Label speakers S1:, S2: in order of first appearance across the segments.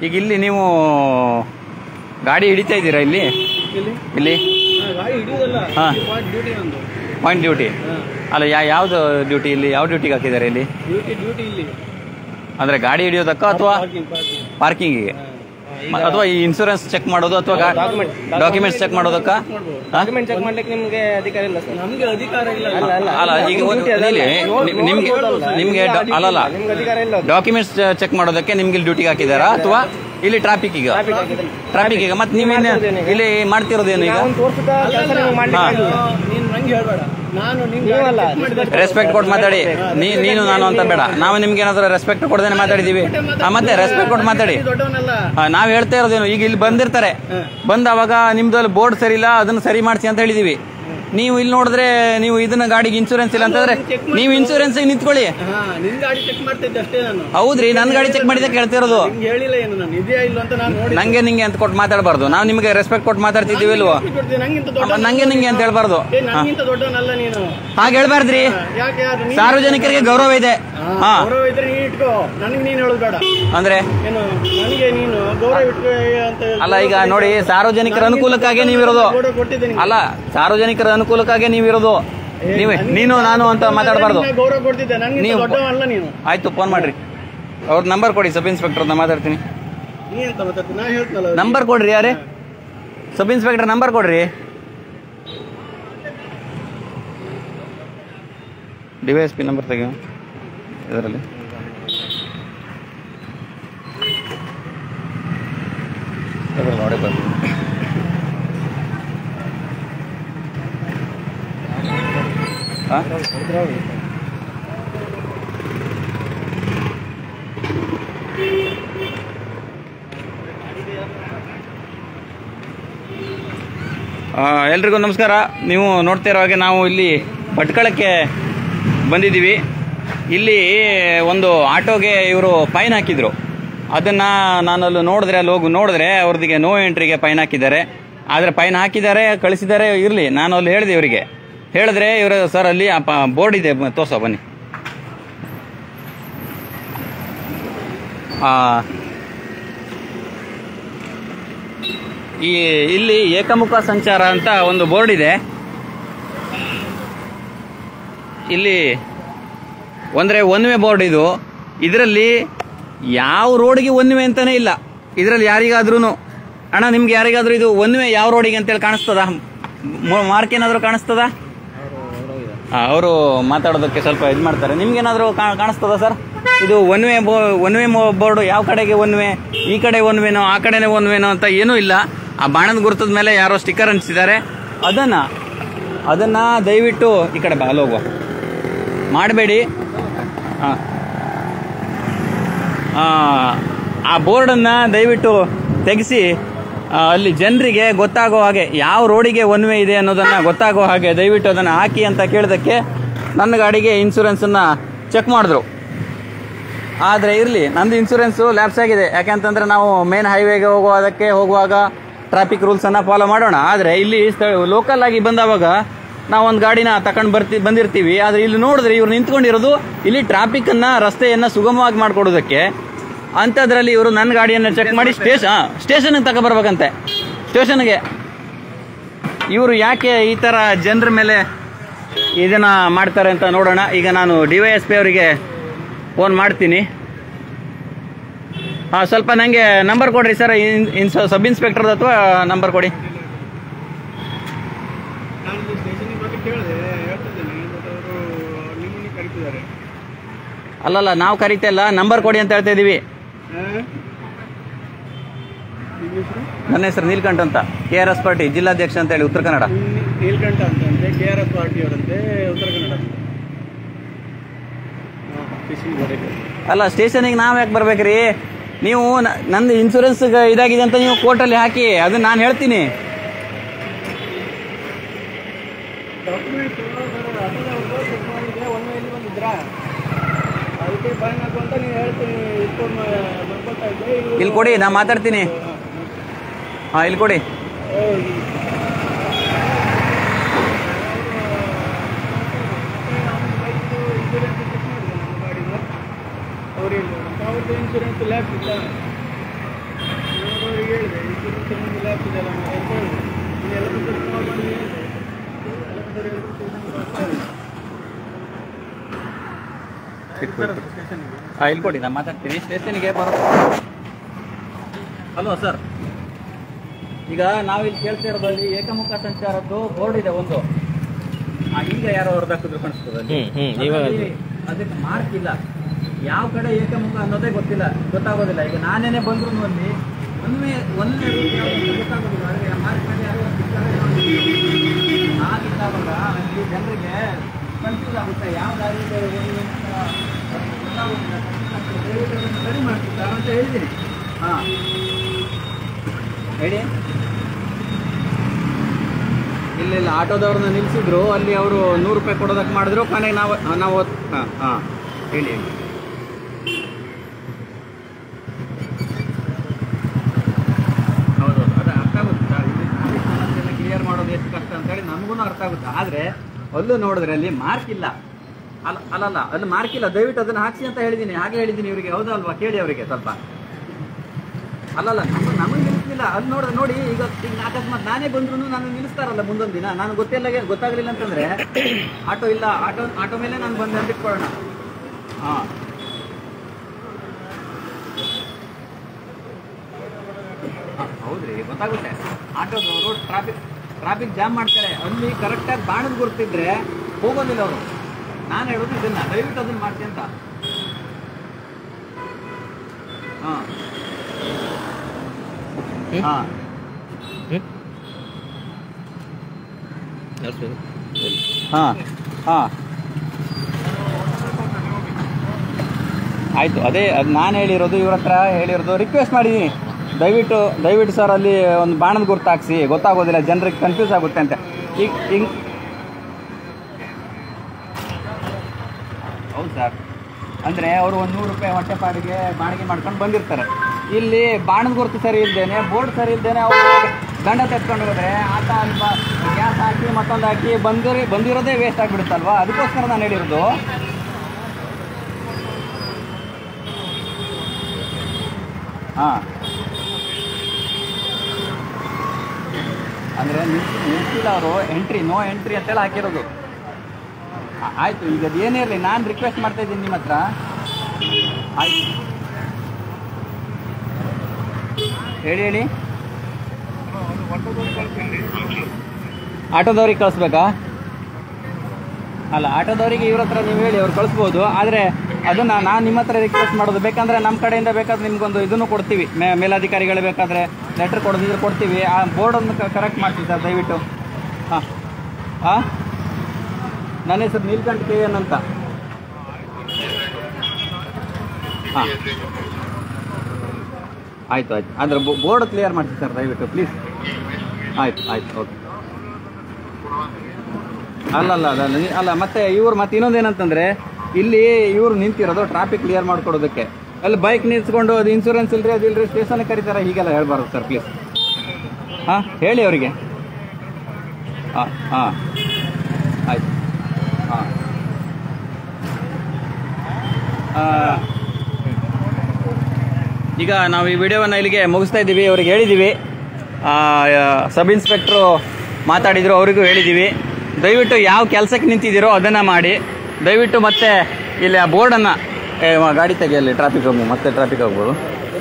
S1: ಈಗ ಇಲ್ಲಿ ನೀವು ಗಾಡಿ ಹಿಡಿತಾ ಇದ್ದೀರಾ ಇಲ್ಲಿ ಇಲ್ಲಿ ಹಾಂ ಪಾಯಿಂಟ್ ಡ್ಯೂಟಿ ಅಲ್ಲ ಯಾವ್ದು ಡ್ಯೂಟಿ ಇಲ್ಲಿ ಯಾವ ಡ್ಯೂಟಿಗೆ ಹಾಕಿದ್ದಾರೆ ಇಲ್ಲಿ ಅಂದರೆ ಗಾಡಿ ಹಿಡಿಯೋದಕ್ಕ ಅಥವಾ ಪಾರ್ಕಿಂಗಿಗೆ ಅಥವಾ ಈ ಇನ್ಶೂರೆನ್ಸ್ ಚೆಕ್ ಮಾಡೋದು ಅಥವಾ ಡಾಕ್ಯುಮೆಂಟ್ಸ್ ಚೆಕ್ ಮಾಡೋದಕ್ಕ
S2: ಡಾಕ್ಯುಮೆಂಟ್ ಚೆಕ್ ಮಾಡ್ಲಿಕ್ಕೆ ನಿಮಗೆ ಅಧಿಕಾರ ಇಲ್ಲ ಸರ್. ನಮಗೆ ಅಧಿಕಾರ ಇಲ್ಲ.
S1: ಅಲ್ಲ ಈಗ ನಿಮ್ಗೆ ಅಲ್ಲಲ್ಲ ಡಾಕ್ಯುಮೆಂಟ್ಸ್ ಚೆಕ್ ಮಾಡೋದಕ್ಕೆ ನಿಮ್ಗೆ ಇಲ್ಲಿ ಡ್ಯೂಟಿಗೆ ಹಾಕಿದಾರಾ ಅಥವಾ ಇಲ್ಲಿ ಟ್ರಾಫಿಕ್ ಈಗ ಮತ್ತೆ ನೀವೇನು ಇಲ್ಲಿ ಮಾಡ್ತಿರೋದೇನು ಈಗ ರೆಸ್ಪೆಕ್ಟ್ ಕೊಟ್ಟು ಮಾತಾಡಿ ನೀನು ನಾನು ಅಂತ ಬೇಡ ನಾವು ನಿಮ್ಗೆ ಏನಾದ್ರು ರೆಸ್ಪೆಕ್ಟ್ ಕೊಡದೇನೆ ಮಾತಾಡಿದೀವಿ ಮತ್ತೆ ರೆಸ್ಪೆಕ್ಟ್ ಕೊಟ್ಟು ಮಾತಾಡಿ ನಾವ್ ಹೇಳ್ತಾ ಇರೋದೇನು ಈಗ ಇಲ್ಲಿ ಬಂದಿರ್ತಾರೆ ಅವಾಗ ನಿಮ್ದಲ್ಲಿ ಬೋರ್ಡ್ ಸರಿ ಇಲ್ಲ ಅದನ್ನ ಸರಿ ಮಾಡಿಸಿ ಅಂತ ಹೇಳಿದೀವಿ ನೀವು ಇಲ್ಲಿ ನೋಡಿದ್ರೆ ನೀವು ಇದನ್ನ ಗಾಡಿಗೆ ಇನ್ಶೂರೆನ್ಸ್ ಇಲ್ಲ ಅಂತಂದ್ರೆ ನೀವು ಇನ್ಶೂರೆನ್ಸ್ ನಿಂತ್ಕೊಳ್ಳಿ ಹೌದ್ರಿ ನನ್ನ ಗಾಡಿ ಚೆಕ್ ಮಾಡಿದಕ್ಕೆ ಹೇಳ್ತಿರೋದು ನಂಗೆ ನಿಂಗೆ ಅಂತ ಕೊಟ್ಟು ಮಾತಾಡಬಾರ್ದು ನಾವು ನಿಮ್ಗೆ ರೆಸ್ಪೆಕ್ಟ್ ಕೊಟ್ಟು ಮಾತಾಡ್ತಿದ್ದೀವಿ ಇಲ್ವೋ ನಂಗೆ ನಿಂಗೆ ಅಂತ ಹೇಳ್ಬಾರ್ದು ಹಾಗೆ ಹೇಳ್ಬಾರ್ದ್ರಿ ಸಾರ್ವಜನಿಕರಿಗೆ ಗೌರವ ಇದೆ ಅಂದ್ರೆ ಅಲ್ಲ ಈಗ ನೋಡಿ ಸಾರ್ವಜನಿಕರ ಅನುಕೂಲಕ್ಕಾಗಿ ನೀವಿರೋದು ಅಲ್ಲ ಸಾರ್ವಜನಿಕರ ಅನುಕೂಲಕ್ಕಾಗಿ ನೀವಿರೋದು ನೀನು ನಾನು ಅಂತ ಮಾತಾಡಬಾರ್ದು ನೀವು ಆಯ್ತು ಫೋನ್ ಮಾಡ್ರಿ ಅವ್ರ ನಂಬರ್ ಕೊಡಿ ಸಬ್ ಇನ್ಸ್ಪೆಕ್ಟರ್ ಅಂತ ಮಾತಾಡ್ತೀನಿ ನಂಬರ್ ಕೊಡ್ರಿ ಯಾರೇ ಸಬ್ ಇನ್ಸ್ಪೆಕ್ಟರ್ ನಂಬರ್ ಕೊಡ್ರಿ ಡಿವೈಎಸ್ಪಿ ನಂಬರ್ ತೆಗಿ ಇದರಲ್ಲಿ ನೋಡೇ ಬರ್ತೀನಿ ಎಲ್ರಿಗೂ ನಮಸ್ಕಾರ. ನೀವು ನೋಡ್ತಾ ಇರೋ ಹಾಗೆ ನಾವು ಇಲ್ಲಿ ಭಟ್ಕಳಕ್ಕೆ ಬಂದಿದ್ದೀವಿ. ಇಲ್ಲಿ ಒಂದು ಆಟೋಗೆ ಇವರು ಫೈನ್ ಹಾಕಿದ್ರು. ಅದನ್ನು ನಾನಲ್ಲಿ ನೋಡಿದ್ರೆ ಅಲ್ಲಿ ಹೋಗಿ ನೋಡಿದ್ರೆ ಅವ್ರದಿಗೆ ನೋ ಎಂಟ್ರಿಗೆ ಫೈನ್ ಹಾಕಿದ್ದಾರೆ. ಆದರೆ ಫೈನ್ ಹಾಕಿದ್ದಾರೆ ಕಳಿಸಿದ್ದಾರೆ. ಇರಲಿ, ನಾನು ಅಲ್ಲಿ ಹೇಳಿದೆ ಇವರಿಗೆ. ಹೇಳಿದ್ರೆ ಇವರು ಸರ್ ಅಲ್ಲಿ ಬೋರ್ಡ್ ಇದೆ ತೋರ್ಸೋ ಬನ್ನಿ. ಇಲ್ಲಿ ಏಕಮುಖ ಸಂಚಾರ ಅಂತ ಒಂದು ಬೋರ್ಡ್ ಇದೆ. ಇಲ್ಲಿ ಅಂದರೆ ಒನ್ ವೇ ಬೋರ್ಡ್ ಇದು. ಇದರಲ್ಲಿ ಯಾವ ರೋಡ್ಗೆ ಒನ್ ವೇ ಅಂತಾನೆ ಇಲ್ಲ. ಇದರಲ್ಲಿ ಯಾರಿಗಾದ್ರೂ ಅಣ್ಣ ನಿಮ್ಗೆ ಯಾರಿಗಾದ್ರೂ ಇದು ಒನ್ ವೇ ಯಾವ ರೋಡಿಗೆ ಅಂತೇಳಿ ಕಾಣಿಸ್ತದ? ಮಾರ್ಕ್ ಏನಾದರೂ ಕಾಣಿಸ್ತದ? ಅವರು ಮಾತಾಡೋದಕ್ಕೆ ಸ್ವಲ್ಪ ಇದು ಮಾಡ್ತಾರೆ. ನಿಮ್ಗೇನಾದರೂ ಕಾಣಿಸ್ತದ ಸರ್? ಇದು ಒನ್ ವೇ ಬೋರ್ಡ್ ಯಾವ ಕಡೆಗೆ ಒನ್ ವೇ, ಈ ಕಡೆ ಒನ್ ವೇನೋ ಆ ಕಡೆನೇ ಒನ್ ವೇನೋ ಅಂತ ಏನೂ ಇಲ್ಲ. ಆ ಬಾಣದ ಗುರುತದ ಮೇಲೆ ಯಾರೋ ಸ್ಟಿಕ್ಕರ್ ಅಂಟಿಸಿದ್ದಾರೆ. ಅದನ್ನು ದಯವಿಟ್ಟು ಈ ಕಡೆ ಬಾ, ಅಲ್ಲೋಗುವ ಮಾಡಬೇಡಿ. ಆ ಬೋರ್ಡನ್ನು ದಯವಿಟ್ಟು ತೆಗೆಸಿ ಅಲ್ಲಿ ಜನರಿಗೆ ಗೊತ್ತಾಗೋ ಹಾಗೆ ಯಾವ ರೋಡಿಗೆ ಒನ್ ವೇ ಇದೆ ಅನ್ನೋದನ್ನು ಗೊತ್ತಾಗೋ ಹಾಗೆ ದಯವಿಟ್ಟು ಅದನ್ನು ಹಾಕಿ ಅಂತ ಕೇಳಿದಕ್ಕೆ ನನ್ನ ಗಾಡಿಗೆ ಇನ್ಶೂರೆನ್ಸನ್ನು ಚೆಕ್ ಮಾಡಿದ್ರು. ಆದರೆ ಇರಲಿ, ನಂದು ಇನ್ಶೂರೆನ್ಸು ಲ್ಯಾಪ್ಸ್ ಆಗಿದೆ. ಯಾಕೆಂತಂದರೆ ನಾವು ಮೇನ್ ಹೈವೇಗೆ ಹೋಗುವಾಗ ಟ್ರಾಫಿಕ್ ರೂಲ್ಸನ್ನು ಫಾಲೋ ಮಾಡೋಣ. ಆದರೆ ಇಲ್ಲಿ ಲೋಕಲ್ ಆಗಿ ಬಂದವಾಗ ನಾವೊಂದು ಗಾಡಿನ ತಗೊಂಡು ಬಂದಿರ್ತೀವಿ. ಆದರೆ ಇಲ್ಲಿ ನೋಡಿದ್ರೆ ಇವ್ರು ನಿಂತ್ಕೊಂಡಿರೋದು ಇಲ್ಲಿ ಟ್ರಾಫಿಕ್ಕನ್ನು, ರಸ್ತೆಯನ್ನು ಸುಗಮವಾಗಿ ಮಾಡಿಕೊಡೋದಕ್ಕೆ. ಅಂಥದ್ರಲ್ಲಿ ಇವರು ನನ್ನ ಗಾಡಿಯನ್ನು ಚೆಕ್ ಮಾಡಿ ಸ್ಟೇಷನ್ಗೆ ತಗೊಬರ್ಬೇಕಂತೆ. ಸ್ಟೇಷನ್ಗೆ ಇವರು ಯಾಕೆ ಈ ಥರ ಜನರ ಮೇಲೆ ಇದನ್ನು ಮಾಡ್ತಾರೆ ಅಂತ ನೋಡೋಣ. ಈಗ ನಾನು DYSP ಅವರಿಗೆ ಫೋನ್ ಮಾಡ್ತೀನಿ. ಸ್ವಲ್ಪ ನನಗೆ ನಂಬರ್ ಕೊಡ್ರಿ ಸರ್, ಸಬ್ ಇನ್ಸ್ಪೆಕ್ಟರ್ದು ಅಥವಾ ನಂಬರ್ ಕೊಡಿ. ಅಲ್ಲಲ್ಲ, ನಾವು ಕರಿತಾ ಇಲ್ಲ, ನಂಬರ್ ಕೊಡಿ ಅಂತ ಹೇಳ್ತಾ ಇದ್ದೀವಿ. ನನ್ನ ಹೆಸರು ನೀಲ್ಕಂಠ ಅಂತ, KRS ಪಾರ್ಟಿ ಜಿಲ್ಲಾಧ್ಯಕ್ಷ ಅಂತ ಹೇಳಿ, ಉತ್ತರ ಕನ್ನಡ.
S2: ನೀಲ್ಕಂಠ ಅಂತಂತೆ KRS ಪಾರ್ಟಿ ಅವರಂತೆ, ಉತ್ತರ ಕನ್ನಡ.
S1: ಅಲ್ಲ, ಸ್ಟೇಷನಿಗೆ ನಾವು ಯಾಕೆ ಬರ್ಬೇಕ್ರಿ? ನೀವು ನಂದು ಇನ್ಶೂರೆನ್ಸ್ ಇದಾಗಿದೆ ಅಂತ ನೀವು ಕೋರ್ಟಲ್ಲಿ ಹಾಕಿ, ಅದನ್ನ ನಾನು ಹೇಳ್ತೀನಿ. ಇಲ್ಲಿ ಕೊಡಿ, ನಾ ಮಾತಾಡ್ತೀನಿ. ಇಲ್ಲಿ ಕೊಡಿ. ಇಲ್ಲಿ ಕೊಡಿ, ನಾನು ಮಾತಾಡ್ತೀನಿ. ಸ್ಟೇಷನ್ಗೆ ಬರೋದು. ಹಲೋ ಸರ್, ಈಗ ನಾವಿಲ್ಲಿ ಕೇಳ್ತಾ ಇರೋದಲ್ಲಿ ಏಕಮುಖ ಸಂಚಾರದ್ದು ಬೋರ್ಡ್ ಇದೆ ಒಂದು. ಈಗ ಯಾರೋ ಹೊರದಾಕಿದ್ರು ಕಾಣಿಸ್ತದೆ. ಅದಕ್ಕೆ ಮಾರ್ಕ್ ಇಲ್ಲ. ಯಾವ ಕಡೆ ಏಕಮುಖ ಅನ್ನೋದೇ ಗೊತ್ತಾಗೋದಿಲ್ಲ. ಈಗ ನಾನೇನೆ ಬಂದ್ರು ಅಲ್ಲಿ ಒಂದೇ ಗೊತ್ತಾಗೋದಿಲ್ಲ. ಆದರೆ ಮಾರ್ಕ್ ಮಾಡಿ ಯಾರೋ ಆಗಿದ್ದಾವಾಗ ಅಲ್ಲಿ ಜನರಿಗೆ ಕನ್ಫ್ಯೂಸ್ ಆಗುತ್ತೆ. ಯಾವ ದಾರಿ ಗೊತ್ತಾಗೋದಿಲ್ಲ. ಸರಿ ಮಾಡ್ತಿದ್ದ ಅಂತ ಹೇಳಿದ್ದೀನಿ. ಹಾಂ ಹೇಳಿ. ಇಲ್ಲ ಆಟೋದವ್ರನ್ನ ನಿಲ್ಲಿಸಿದ್ರು. ಅಲ್ಲಿ ಅವರು 100 ರೂಪಾಯಿ ಕೊಡೋದಕ್ಕೆ ಮಾಡಿದ್ರು. ಕೊನೆಗೆ ನಾವು ಹಾಂ ಹೇಳಿ. ಹೌದೌದು, ಅದು ಅರ್ಥ ಆಗುತ್ತೆ. ಕ್ಲಿಯರ್ ಮಾಡೋದು ಎಷ್ಟು ಕಷ್ಟ ಅಂತೇಳಿ ನಮಗೂ ಅರ್ಥ ಆಗುತ್ತೆ. ಆದರೆ ಅಲ್ಲೂ ನೋಡಿದ್ರೆ ಅಲ್ಲಿ ಮಾರ್ಕ್ ಇಲ್ಲ. ಅಲ್ಲಲ್ಲ, ಅಲ್ಲಿ ಮಾರ್ಕ್ ಇಲ್ಲ. ದಯವಿಟ್ಟು ಅದನ್ನು ಹಾಕ್ಸಿ ಅಂತ ಹೇಳಿದ್ದೀನಿ. ಹಾಗೆ ಹೇಳಿದ್ದೀನಿ ಇವರಿಗೆ. ಹೌದಲ್ವಾ? ಕೇಳಿ ಅವರಿಗೆ ಸ್ವಲ್ಪ. ಅಲ್ಲಲ್ಲ, ನಮಗೆ ನಿಲ್ಲಿಸಲಿಲ್ಲ. ಅಲ್ಲಿ ನೋಡಿ, ಈಗ ಅಕಸ್ಮಾತ್ ನಾನೇ ಬಂದ್ರು ನಾನು ನಿಲ್ಲಿಸ್ತಾರಲ್ಲ ಮುಂದೊಂದು ದಿನ. ನಾನು ಗೊತ್ತಾಗಲಿಲ್ಲ ಅಂತಂದ್ರೆ ಆಟೋ ಇಲ್ಲ, ಆಟೋ ಮೇಲೆ ನಾನು ಬಂದು ಅಂದಿಟ್ಕೊಳ್ಳೋಣ. ಹಾಂ ಹೌದ್ರಿ, ಗೊತ್ತಾಗುತ್ತೆ. ಆಟೋದವರು ಟ್ರಾಫಿಕ್ ಜಾಮ್ ಮಾಡ್ತಾರೆ. ಅಲ್ಲಿ ಕರೆಕ್ಟಾಗಿ ಬಾಣದ ಗುರುತಿದ್ರೆ ಹೋಗೋದಿಲ್ಲ ಅವರು. ನಾನು ಹೇಳೋದು ಇದನ್ನ, ದಯವಿಟ್ಟು ಅದನ್ನ ಮಾಡ್ತೀನಿ ಅಂತ. ಹಾಂ ಹಾಂ ಹಾಂ ಹಾಂ ಆಯಿತು. ಅದೇ ಅದು ನಾನು ಹೇಳಿರೋದು, ಇವ್ರ ಹತ್ರ ಹೇಳಿರೋದು. ರಿಕ್ವೆಸ್ಟ್ ಮಾಡಿದ್ದೀನಿ, ದಯವಿಟ್ಟು ಸರ್ ಅಲ್ಲಿ ಒಂದು ಬಾಣದ ಗುರುತು ಹಾಕ್ಸಿ. ಗೊತ್ತಾಗೋದಿಲ್ಲ, ಜನರಿಗೆ ಕನ್ಫ್ಯೂಸ್ ಆಗುತ್ತೆ ಅಂತ. ಈಗ ಹೌದು ಸರ್. ಅಂದರೆ ಅವರು ಒಂದು 100 ರೂಪಾಯಿ ಹೊಟ್ಟೆಪಾಡಿಗೆ ಬಾಡಿಗೆ ಮಾಡ್ಕೊಂಡು ಬಂದಿರ್ತಾರೆ. ಇಲ್ಲಿ ಬಾಣದ ಗುರುತು ಸರಿ ಇಲ್ದೇನೆ, ಬೋರ್ಡ್ ಸರಿ ಇಲ್ದೇನೆ ಅವರು ದಂಡ ತೆತ್ಕೊಂಡು ಹೋದರೆ ಆತ ಅಲ್ಲಿ ಗ್ಯಾಸ್ ಹಾಕಿ ಮತ್ತೊಂದು ಹಾಕಿ ಬಂದಿರೋದೇ ವೇಸ್ಟ್ ಆಗಿಬಿಡುತ್ತಲ್ವಾ? ಅದಕ್ಕೋಸ್ಕರ ನಾನು ಹೇಳಿರೋದು. ಹಾಂ ಅಂದರೆ ನಿಲ್ಸಿಲ್ಲ ಅವರು. ನೋ ಎಂಟ್ರಿ ಅಂತೇಳಿ ಹಾಕಿರೋದು. ಆಯಿತು, ಈಗ ಅದು ಏನೇ ಇರಲಿ, ನಾನು ರಿಕ್ವೆಸ್ಟ್ ಮಾಡ್ತಾ ಇದ್ದೀನಿ ನಿಮ್ಮ ಹತ್ರ. ಆಯ್ತು, ಹೇಳಿ. ಆಟೋದವ್ರಿಗೆ ಕಳಿಸ್ಬೇಕಾ? ಅಲ್ಲ, ಆಟೋದವರಿಗೆ ಇವ್ರ ಹತ್ರ ನೀವು ಹೇಳಿ, ಅವ್ರು ಕಳಿಸ್ಬೋದು. ಆದರೆ ಅದನ್ನು ನಾನು ನಿಮ್ಮ ಹತ್ರ ರಿಕ್ವೆಸ್ಟ್ ಮಾಡೋದು. ಬೇಕಂದರೆ ನಮ್ಮ ಕಡೆಯಿಂದ ಬೇಕಾದ್ರೆ ನಿಮ್ಗೊಂದು ಇದನ್ನು ಕೊಡ್ತೀವಿ. ಮೇಲಾಧಿಕಾರಿಗಳು ಬೇಕಾದರೆ ಲೆಟ್ರ್ ಕೊಡೋದಿದ್ರೆ ಕೊಡ್ತೀವಿ. ಆ ಬೋರ್ಡನ್ನು ಕರೆಕ್ಟ್ ಮಾಡ್ತೀವಿ ಸರ್, ದಯವಿಟ್ಟು. ಹಾಂ ಹಾಂ ನನ್ನ ಹೆಸರು ನೀಲ್ಕಂಠ KN ಅಂತ. ಹಾಂ ಆಯಿತು. ಅಂದರೆ ಬೋರ್ಡ್ ಕ್ಲಿಯರ್ ಮಾಡ್ತೀವಿ ಸರ್, ದಯವಿಟ್ಟು ಪ್ಲೀಸ್. ಆಯಿತು ಓಕೆ. ಅಲ್ಲ ಮತ್ತೆ ಇನ್ನೊಂದೇನಂತಂದರೆ, ಇಲ್ಲಿ ಇವರು ನಿಂತಿರೋದು ಟ್ರಾಫಿಕ್ ಕ್ಲಿಯರ್ ಮಾಡ್ಕೊಡೋದಕ್ಕೆ. ಅಲ್ಲಿ ಬೈಕ್ ನಿಲ್ಸ್ಕೊಂಡು ಅದು ಇನ್ಶೂರೆನ್ಸ್ ಇಲ್ಲರಿ, ಅದು ಇಲ್ಲರಿ, ಸ್ಟೇಷನ್ಗೆ ಕರೀತಾರೆ. ಹೀಗೆಲ್ಲ ಹೇಳ್ಬಾರ್ದು ಸರ್, ಪ್ಲೀಸ್. ಹಾಂ ಹೇಳಿ ಅವರಿಗೆ. ಹಾಂ ಆಯ್ತು. ಹಾಂ ಈಗ ನಾವು ಈ ವಿಡಿಯೋವನ್ನು ಇಲ್ಲಿಗೆ ಮುಗಿಸ್ತಾ ಇದ್ದೀವಿ. ಅವ್ರಿಗೆ ಹೇಳಿದ್ದೀವಿ, ಸಬ್ ಇನ್ಸ್ಪೆಕ್ಟ್ರು ಮಾತಾಡಿದರು, ಅವರಿಗೂ ಹೇಳಿದ್ದೀವಿ. ದಯವಿಟ್ಟು ಯಾವ ಕೆಲಸಕ್ಕೆ ನಿಂತಿದ್ದೀರೋ ಅದನ್ನು ಮಾಡಿ. ದಯವಿಟ್ಟು ಮತ್ತೆ ಇಲ್ಲಿ ಆ ಬೋರ್ಡನ್ನು ಗಾಡಿ ತೆಗೆಯಲ್ಲಿ ಟ್ರಾಫಿಕ್ ಹೋಗ್ಬೋದು.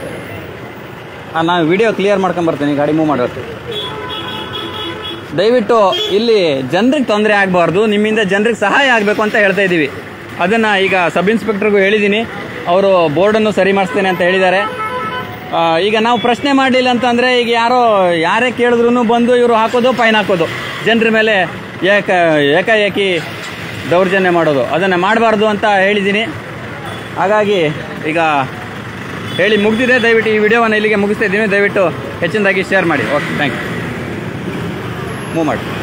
S1: ನಾನು ವಿಡಿಯೋ ಕ್ಲಿಯರ್ ಮಾಡ್ಕೊಂಬರ್ತೀನಿ, ಗಾಡಿ ಮೂವ್ ಮಾಡೋದು. ದಯವಿಟ್ಟು ಇಲ್ಲಿ ಜನರಿಗೆ ತೊಂದರೆ ಆಗಬಾರ್ದು, ನಿಮ್ಮಿಂದ ಜನರಿಗೆ ಸಹಾಯ ಆಗಬೇಕು ಅಂತ ಹೇಳ್ತಾ ಇದ್ದೀವಿ. ಅದನ್ನು ಈಗ ಸಬ್ ಇನ್ಸ್ಪೆಕ್ಟ್ರಿಗೂ ಹೇಳಿದ್ದೀನಿ. ಅವರು ಬೋರ್ಡನ್ನು ಸರಿ ಮಾಡಿಸ್ತೇನೆ ಅಂತ ಹೇಳಿದ್ದಾರೆ. ಈಗ ನಾವು ಪ್ರಶ್ನೆ ಮಾಡಲಿಲ್ಲ ಅಂತಂದರೆ, ಈಗ ಯಾರೇ ಕೇಳಿದ್ರು ಬಂದು ಇವರು ಹಾಕೋದು, ಫೈನ್ ಹಾಕೋದು, ಜನರ ಮೇಲೆ ಏಕಾಏಕಿ ದೌರ್ಜನ್ಯ ಮಾಡೋದು, ಅದನ್ನು ಮಾಡಬಾರ್ದು ಅಂತ ಹೇಳಿದ್ದೀನಿ. ಹಾಗಾಗಿ ಈಗ ಹೇಳಿ ಮುಗಿದಿದೆ. ದಯವಿಟ್ಟು ಈ ವಿಡಿಯೋವನ್ನು ಇಲ್ಲಿಗೆ ಮುಗಿಸ್ತಾ ಇದ್ದೀನಿ. ದಯವಿಟ್ಟು ಹೆಚ್ಚಿನದಾಗಿ ಶೇರ್ ಮಾಡಿ. Okay, thank you. ಮೂವ್ ಮಾಡಿ.